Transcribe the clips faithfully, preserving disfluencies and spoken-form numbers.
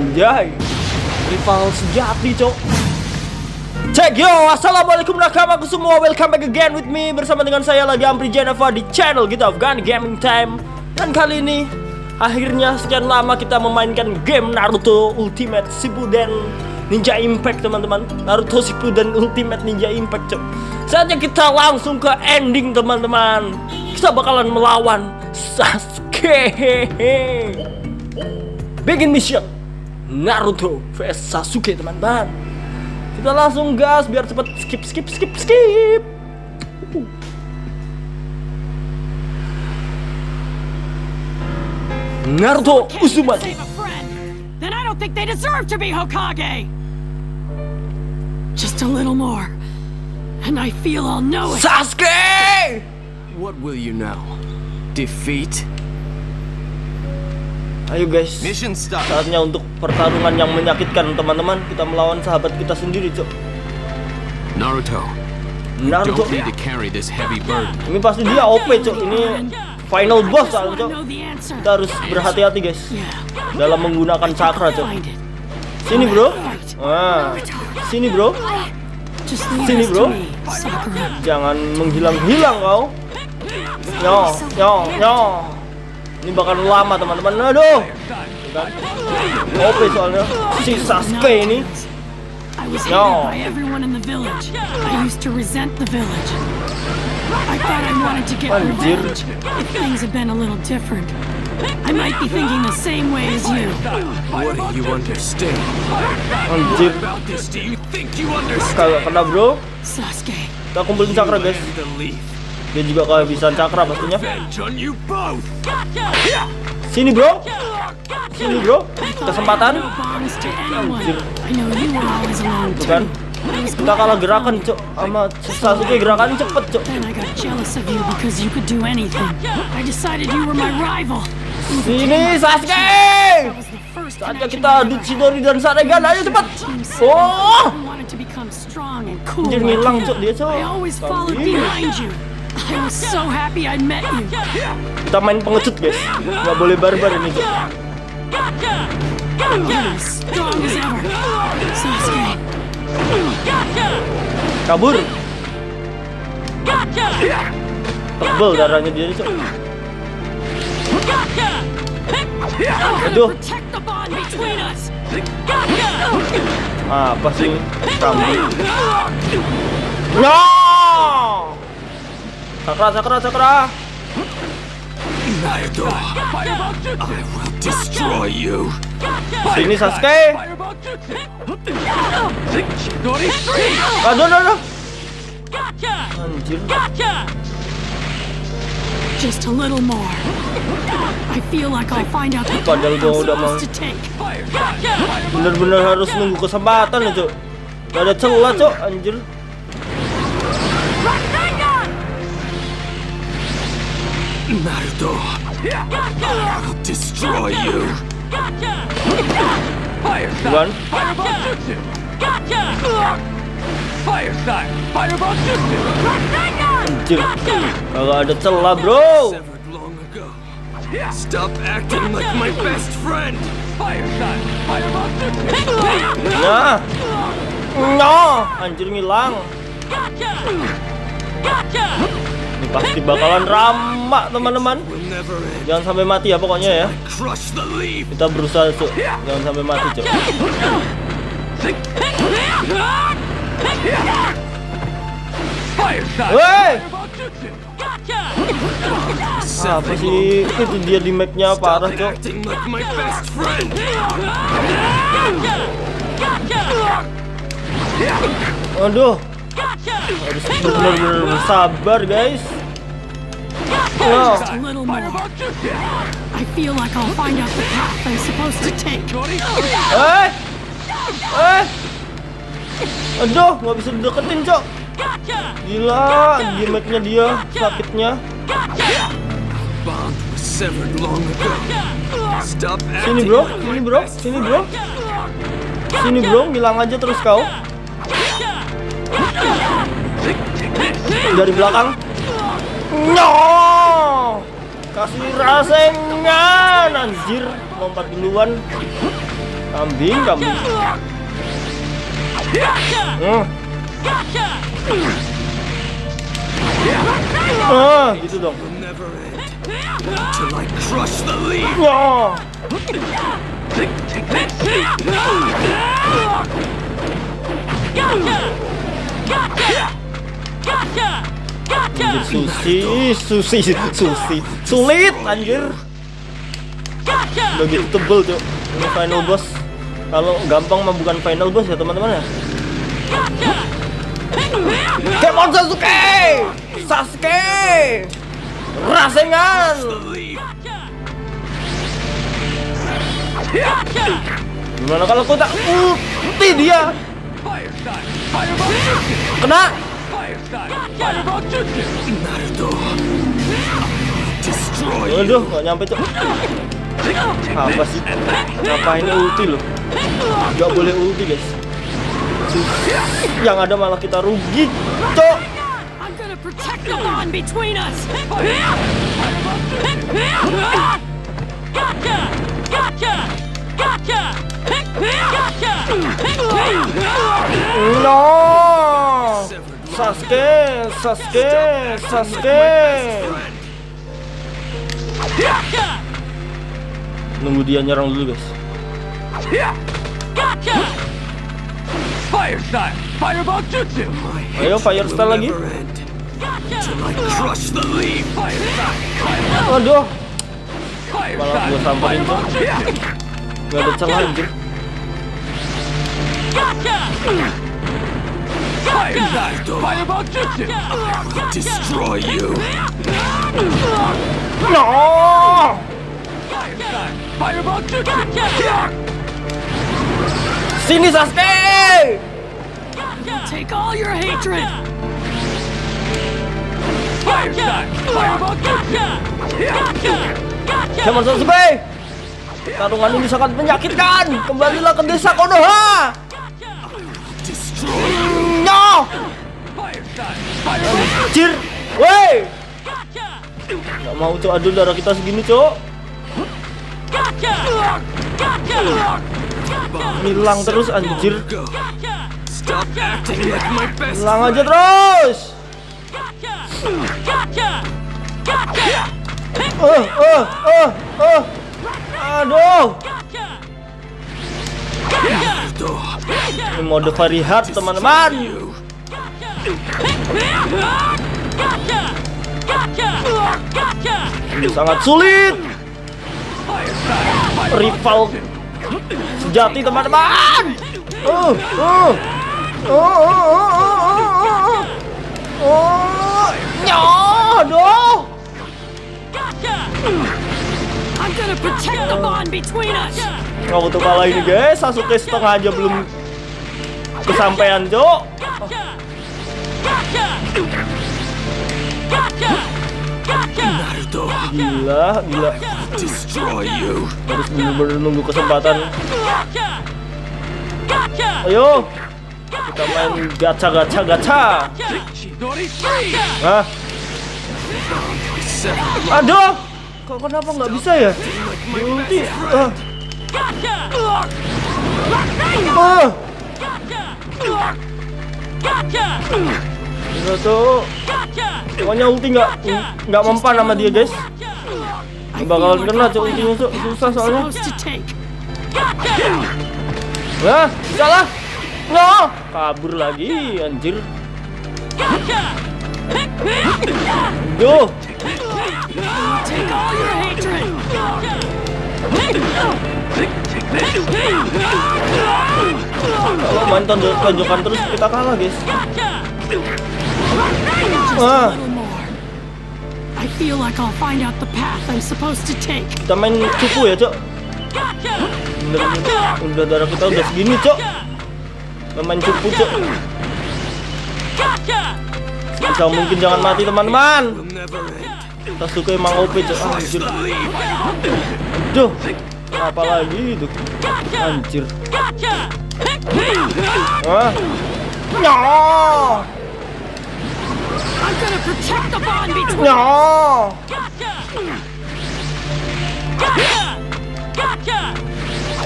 Anjay, rival sejati, cok. Check yo, assalamualaikum nakamaku semua. Welcome back again with me, bersama dengan saya lagi Ampri Jeneva di channel kita Afghan Gaming Time. Dan kali ini akhirnya sekian lama kita memainkan game Naruto Ultimate Shippuden Ninja Impact, teman-teman. Naruto Shippuden Ultimate Ninja Impact, cok. Saatnya kita langsung ke ending, teman-teman. Kita bakalan melawan Sasuke. Begin mission Naruto vs Sasuke, teman-teman. Kita langsung gas biar cepet. Skip skip skip skip. uh. Naruto Uzumaki. Then I don't think they deserve to be Hokage. Just a little more and I feel I'll know it. Sasuke! What will you now? Defeat? Ayo guys, Mission start. saatnya untuk pertarungan yang menyakitkan, teman-teman. Kita melawan sahabat kita sendiri, cok. Naruto. Naruto. Don't need to carry this heavy burden. Ini pasti dia O P, cok. Ini final boss, cok. Kita harus berhati-hati, guys, dalam menggunakan cakra, cok. Sini, bro. Ah, sini, bro. Sini, bro. Jangan menghilang-hilang kau. Yo, yo, yo. Ini bakal lama, teman-teman. Aduh, O P soalnya si Sasuke ini. I was hated by everyone in the village. I used to resent the village. I thought I wanted to get revenge. If things had been a little different, I might be thinking the same way as you. What do you understand? Anjir, About this, do you think you understand? kagak kena, bro. Sasuke, Kita kumpulin cakra, guys. The leaf. Dia juga kehabisan cakra pastinya. Revenge on you both. Sini, bro. Sini, bro. Kesempatan. no bonds to anyone. Anjir, I know you were always alone tuh too. kan. Kita kalah gerakan, cok. Sama Sasuke gerakan cepet, cok. Then I got jealous of you because you could do anything. I decided you were my rival. Sini, Sasuke. That was the first Saatnya connection kita I adu had. Chidori dan Sharingan. Ayo cepat. Team Seven. Oh, I wanted to become strong and cool. anjir, like ngilang, you. cok, dia, cok. I always followed Tapi behind you. I was so happy I'd met you. kita main pengecut, guys. Nggak boleh barbar ini, cok. You're as strong as ever. Sasuke, Kabur. Tebel darahnya dia, cok. Aduh, protect the bond between us. apa sih kamu? No! Cakra, cakra, cakra. Naruto. I will destroy you. Sini, Sasuke. Aduh, aduh, aduh. Anjir. Just a little more. I feel like I'll find out the path Padahal I'm gua udah mau. supposed to take. Bener-bener harus nunggu kesempatan ya, cok. Gak ada celah, cok. Anjir. Naruto. I will destroy you. Bukan? Anjir. Gak ada celah, bro. Severed long ago. Stop acting like my best friend. Nah. No. Anjir, ngilang. Ini pasti bakalan ramak, teman-teman. Will never end. Jangan sampai mati ya pokoknya ya. Crush the leaf. Kita berusaha, cok. Jangan sampai mati, cok. Woi. Apa sih? Itu dia di map-nya parah, Stop cok. acting like my best friend. Aduh. Harus benar-benar bersabar, guys. Wow. Just a little more. I feel like I'll find out the path I'm supposed to take. Eh. Eh. Aduh, nggak bisa deketin, cok. Gila, gimmicknya dia, sakitnya. Bond was severed long ago. Stop Sini, acting bro. like Sini, my bro. best Sini, bro. Sini, bro. Ngilang aja terus kau. Dari belakang. No. Kasih rasengan, anjir. Lompat duluan. Kambing, kambing. Hmm. Ah, gitu dong. Till I crush the leaf. Ya. Anjir, susi, susi, susi, sulit anjir. Udah gitu tebel tuh. Ini final boss. Kalau gampang mah bukan final boss ya teman-teman ya. Come on Sasuke, Sasuke, rasengan. Gimana kalau aku tak ulti dia? Kena. Waduh, gak nyampe tuh. Apa sih? Ngapain ulti loh? Gak boleh ulti guys. Yang ada malah kita rugi, cok. I'm gonna protect the bond between us. No, Sasuke, Sasuke, Sasuke. Nunggu dia nyerang dulu guys. Fire style, fireball jutsu. Ayo fire style lagi. Till I crush the leaf. Fire style, Waduh, fire malah gua style, samperin tuh. Gak ada celah anjir. fire style, fireball jutsu. Destroy you. No. Fire style, fireball jutsu. Sini Sasuke. Take all your hatred. Fire style, fireball jutsu. Come on Sasuke. Tarungan ini sangat menyakitkan. Kembalilah ke desa Konoha. Destroy you. No. Fire style, fireball jutsu. Anjir. Woi. Gak mau cok, aduh darah kita segini cok. Hilang terus anjir. Go. Stop acting like my best Hilang aja friend. terus. Uh, uh, uh, uh. Aduh. Naruto, Ini mode very hard teman-teman. you. Ini sangat sulit. Fire style, Rival sejati teman-teman. Uh, uh. Oh, oh, oh, oh, oh, oh. Oh, ya, aduh. I'm gonna protect the bond between us. Nggak butuh kalah ini guys. Sasuke setengah aja belum kesampaian cok. Naruto, Gila, gila. destroy you. Harus bener-bener nunggu kesempatan. Ayo, kita main gacha, gacha, gacha. Chidori free. Hah? Seven Aduh, kok kenapa nggak bisa ya? like my Ulti. best Ah, friend. ah. Gila tuh. Pokoknya ulti nggak nggak mempan sama dia guys. I Bakalan feel kena I'll cok find ultinya out cok. the path Susah I'm soalnya. supposed to take. Nah, salah. No, kabur lagi anjir. Duh. Take all your hatred. Kalau main tonjok tonjokan terus kita kalah guys. Just Ah. a little more. I feel like I'll find out the path I'm supposed to take. Kita main cupu ya cok. Bener, bener. Udah darah kita udah segini cok. Kita main cupu cok. Bisa mungkin jangan mati teman-teman. Will never end. Sasuke emang O P cok. Anjir. Duh. Apa lagi itu? Anjir. Ah. No. I'm gonna protect the bond between No.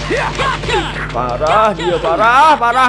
Parah dia, parah, parah.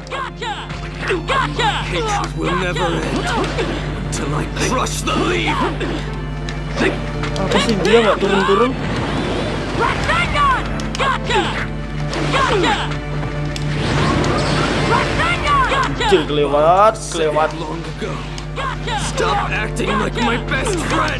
Hatred will never end till I crush the leaf. Apa sih dia nggak turun-turun? Cil kelewat, kelewat. Long ago. Stop acting like my best friend.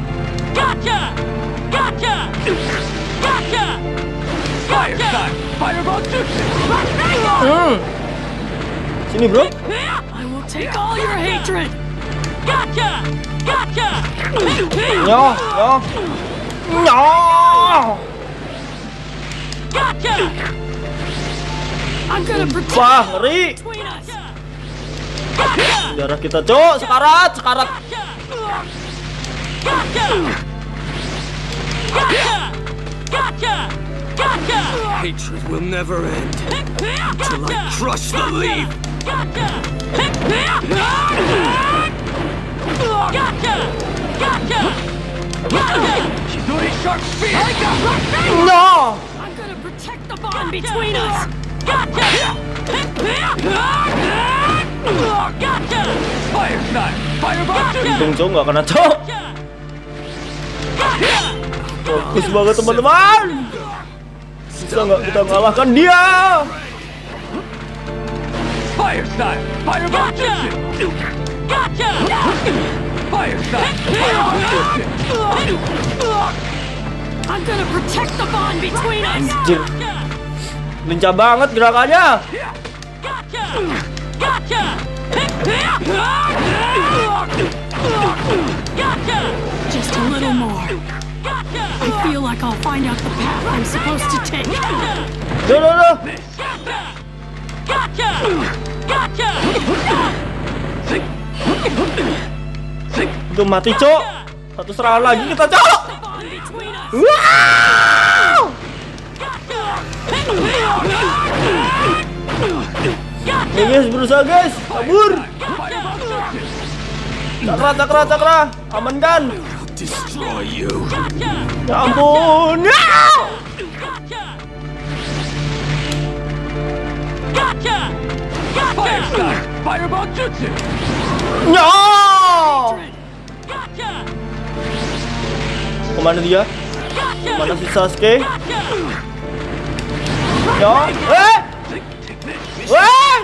Fire time. Fireball jutsu. Hmm. Sini bro. I will take all your hatred. Nyo, nyo, nyo. I'm gonna protect Wah, ngeri. between us. Darah kita, cok. Sekarat, sekarat. Hatred will never end till I crush the leaf. No. I'm gonna protect the bond between us. Fire time. Fireball jutsu. Untung cok nggak kena cok. Fokus banget teman-teman. Bisa nggak kita mengalahkan dia? Fire time. Fireball jutsu. Fire time. Fireball jutsu. I'm gonna protect the bond between us. Anjir. Lincah banget gerakannya. Just a little more. I feel like I'll find out the path I'm supposed to take. Duh, duh, duh. Itu mati cok. Satu serangan lagi kita cok. The bond between us. Wow. Nih guys, berusaha guys, kabur. Cakra, cakra, cakra, amankan. Destroy you. Ya ampun. Ya. Fire time. Fireball jutsu. No. Kemana dia? Kemana si Sasuke? Yo, eh, eh,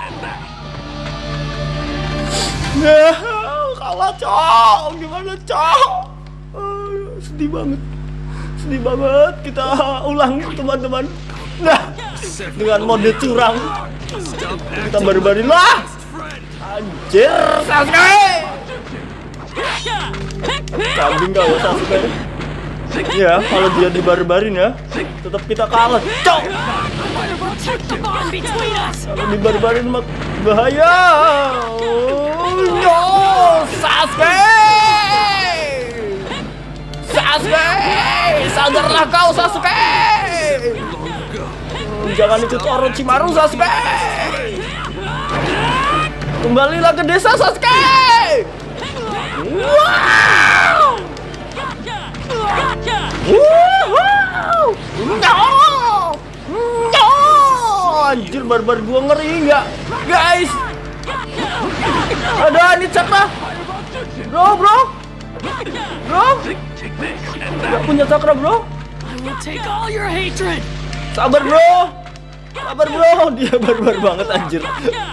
nah, kalah cok, gimana cok? Uh, sedih banget, sedih banget. Kita ulang teman-teman. Nah, dengan mode curang, kita barbarin lah. Anjir, Sasuke. Kambing kau Sasuke. Ya, kalau dia dibarbarin ya, tetap kita kalah, cok. Protect the bond between us. Kalau dibarbarin mah bahaya. Yo, Sasuke. Sasuke, sadarlah kau Sasuke. Jangan ikut Orochimaru Sasuke. Kembalilah ke desa Sasuke. Wow. Woohoo! No! No! Anjir, barbar gua ngeri nggak, guys? Ada ini cakra, bro, bro, bro. Gak punya cakra, bro. I will take all your hatred. Sabar, bro. Sabar, bro. Dia barbar banget, anjir.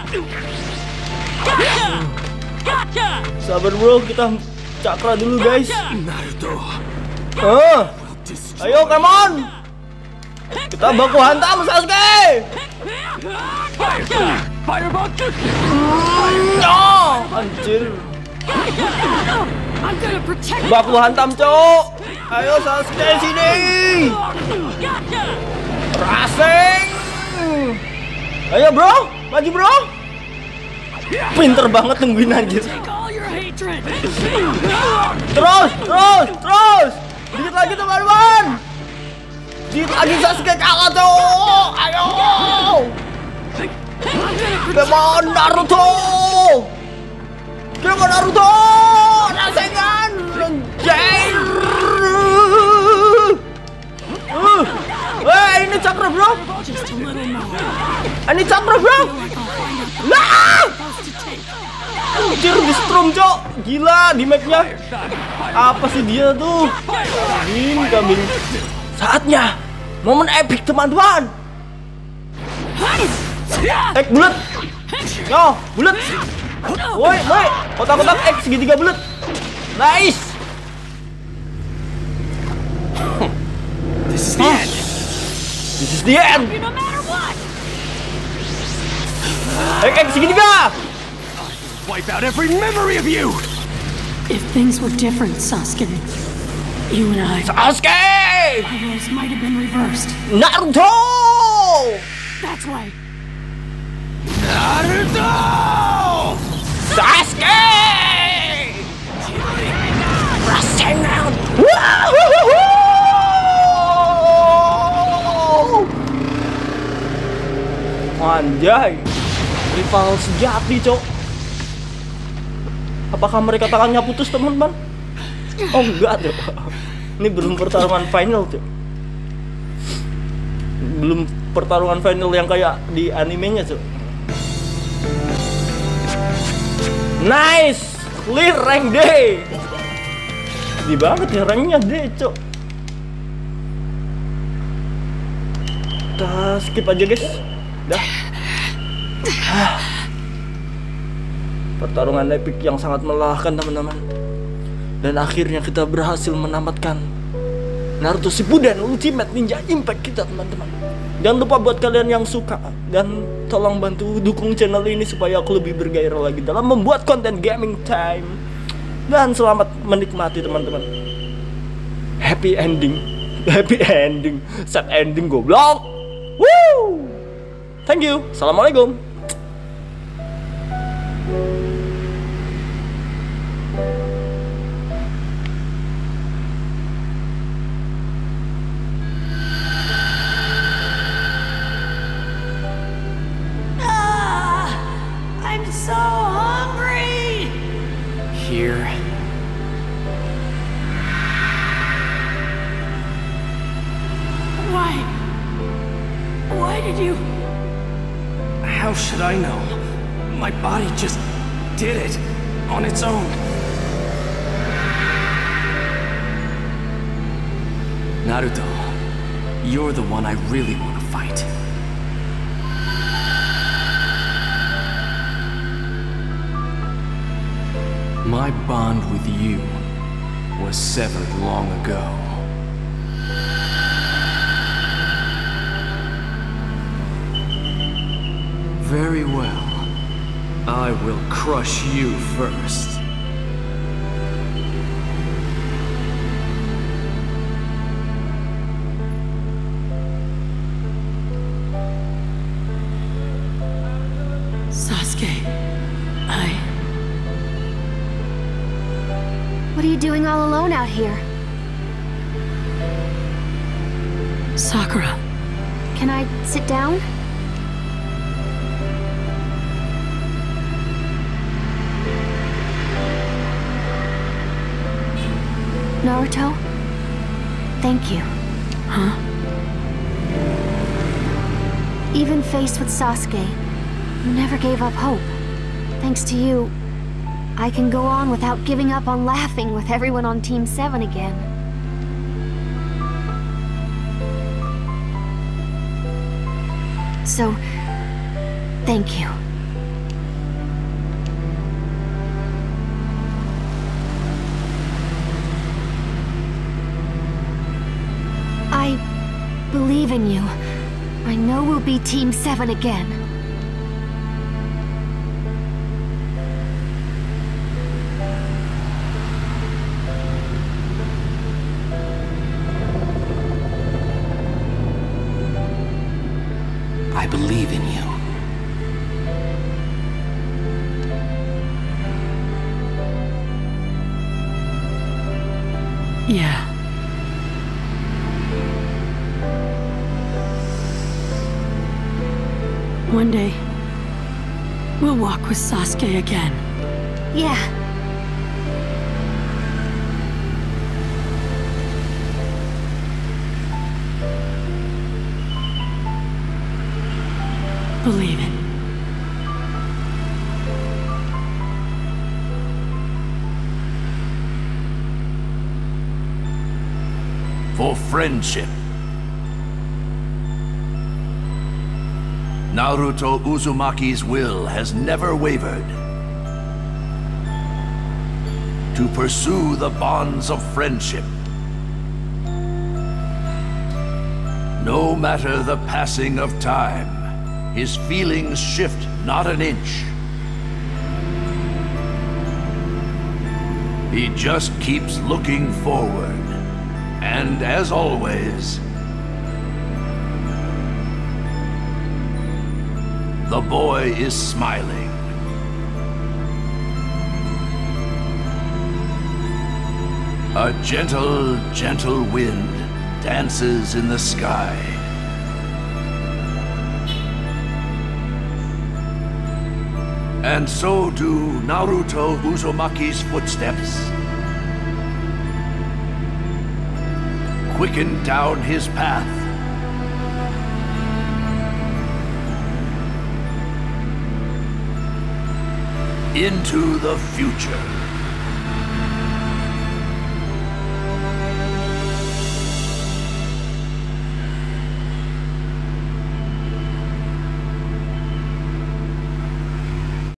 Sabar, bro. Kita cakra dulu, guys. Naruto. Uh, ayo, come on. Kita baku hantam Sasuke. Fire time. Fireball jutsu. No, anjir. I'm gonna protect. Baku hantam, cok. Ayo Sasuke sini. Racing. Ayo, bro. Maju, bro. Pinter banget nungguin anjir. Take all your hatred. Terus, terus, terus. Dikit lagi teman-teman. Dikit lagi Sasuke kalah, cok. Ayo. Come on, Naruto. Come on, Naruto. Rasengan. Anjir. Uh. Eh, ini need chakra, bro. Just a little more. I need chakra, bro. Feel like I'll find out the Nah! supposed to take. Anjir, di strum, cok. Gila, di map-nya. Apa sih dia tuh? Kambing, kambing. Saatnya momen epic, teman-teman. Ek bulat. Yo, bulat. Woi, woi. Kotak-kotak X segitiga bulat. Nice. This is the end. This is the end. No matter what. X X segitiga. Wipe out every memory of you. If things were different, Sasuke, you and I, Sasuke. our roles might have been reversed. Naruto. That's right. Naruto! Sasuke. Rasengan. Woohoo! Anjay, rival sejati, cok. Apakah mereka tangannya putus, teman-teman? Oh enggak, cok. Ini belum pertarungan final, cok. Belum pertarungan final yang kayak di animenya, cok. Nice, clear rank D. Di banget ya ranknya D, cok. Kita skip aja, guys. Dah. Ah. Pertarungan epic yang sangat melelahkan, teman-teman. Dan akhirnya kita berhasil menamatkan Naruto Shippuden Ultimate Ninja Impact kita, teman-teman. Jangan lupa buat kalian yang suka dan tolong bantu dukung channel ini supaya aku lebih bergairah lagi dalam membuat konten gaming time. Dan selamat menikmati, teman-teman. Happy ending. Happy ending. Sad ending, goblok. Woo! Thank you. Assalamualaikum. Ah, I'm so hungry. Here. Why? Why did you? How should I know? My body just did it on its own. Naruto, you're the one I really want to fight. My bond with you was severed long ago. Very well. I will crush you first. Sasuke, I... What are you doing all alone out here? Sakura. Can I sit down? Naruto? Thank you. Huh? Even faced with Sasuke, you never gave up hope. Thanks to you, I can go on without giving up on laughing with everyone on Team seven again. So, thank you. I believe in you. I know we'll be Team seven again. I believe in you. Yeah. One day, we'll walk with Sasuke again. Yeah. believe it. For friendship. Naruto Uzumaki's will has never wavered. To pursue the bonds of friendship. No matter the passing of time, his feelings shift not an inch. He just keeps looking forward. And as always, the boy is smiling. A gentle, gentle wind dances in the sky. And so do Naruto Uzumaki's footsteps. Quicken down his path. Into the future.